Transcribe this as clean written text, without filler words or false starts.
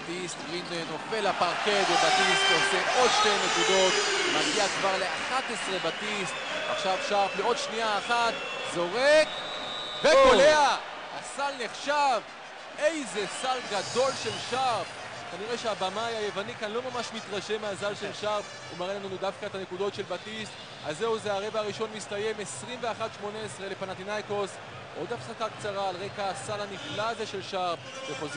בטיסט, ווין נופל לפרקד ובטיסט עושה עוד 2 נקודות, מגיע כבר ל-11 בטיסט, עכשיו שרפ לעוד שנייה אחת, זורק וקולע! הסל נחשב, איזה סל גדול של שרפ. כנראה שהבמאי היווני כאן לא ממש מתרשם מהזל של שרפ, הוא מראה לנו דווקא את הנקודות של בטיסט. אז זהו, זה הרבע הראשון מסתיים, 21-18 לפנתינייקוס. עוד הפסקה קצרה על רקע הסל הנפלא הזה של שרפ.